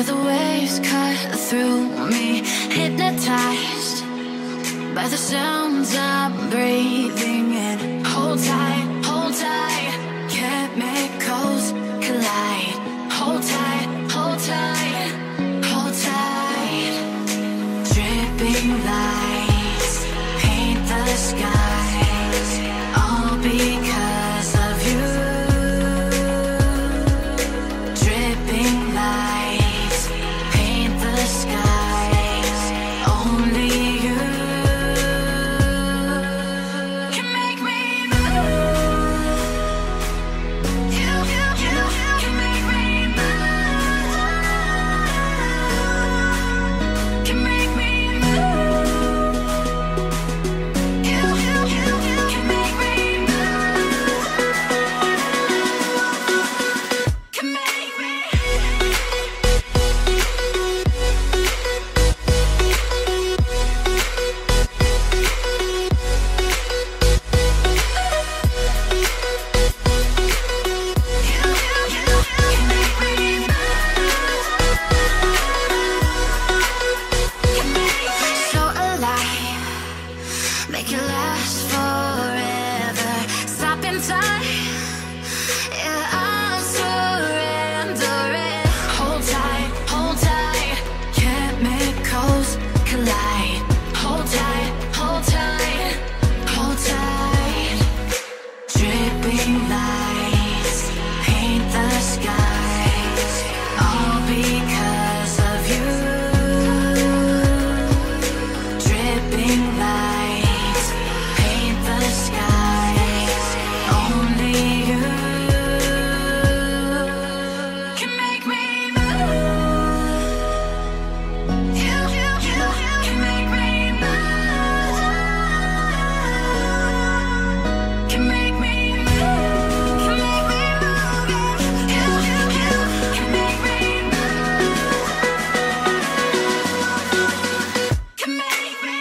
Hear the waves cut through me, hypnotized by the sounds I'm breathing in. Hold tight, chemicals collide. Hold tight, hold tight, hold tight. Dripping lights paint the skies, all because of you. Dripping lights paint the skies, only you can make me move. You can make me move. Can make me move. You can make me move. Can make me. So alive, make it last forever. Stop in time, yeah, I'm surrendering. Hold tight, chemicals collide. Hold tight, hold tight, hold tight. Dripping lights paint the skies, all because of you. Dripping lights paint the skies, only you can make me move. You can make me move. Can make me move. Can make me move. You can make me move. Can make me.